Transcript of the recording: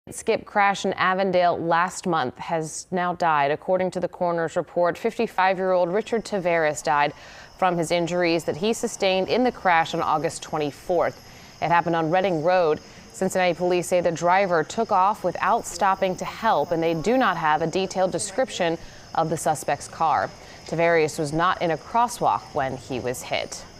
Skip crash in Avondale last month has now died. According to the coroner's report, 55-year-old Richard Tavares died from his injuries that he sustained in the crash on August 24th. It happened on Reading Road. Cincinnati police say the driver took off without stopping to help, and they do not have a detailed description of the suspect's car. Tavares was not in a crosswalk when he was hit.